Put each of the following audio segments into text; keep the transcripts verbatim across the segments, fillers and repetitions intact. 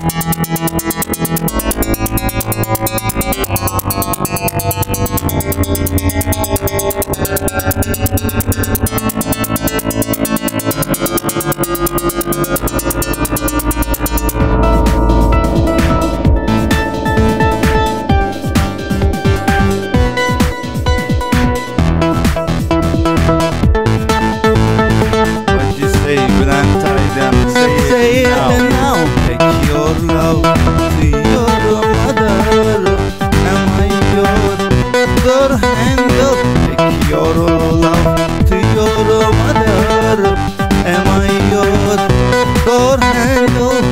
Say it now. Take your love to your mother. Am I your door handle? Take your love to your mother. Am I your door handle?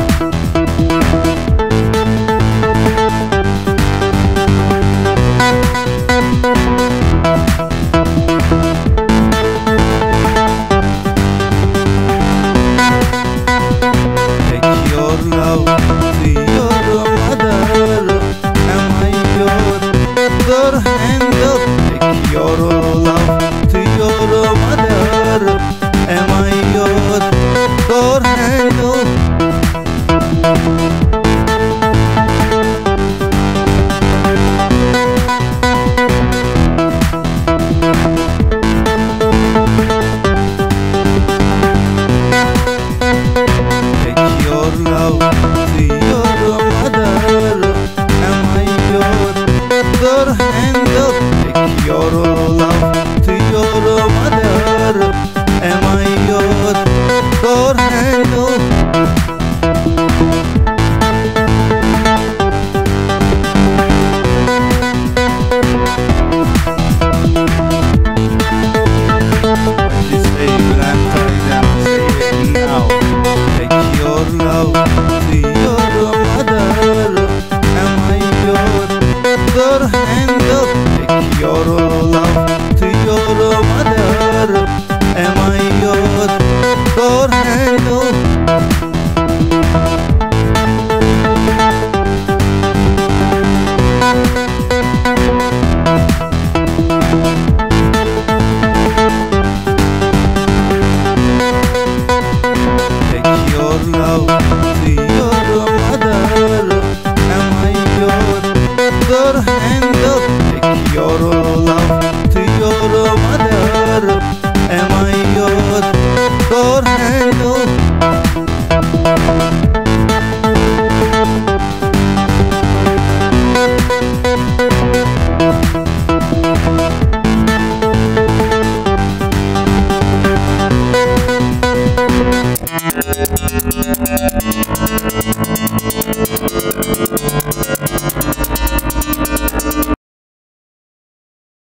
Love to your mother. Am I your door handle? Take your love to your mother. Am I your door handle? Take your love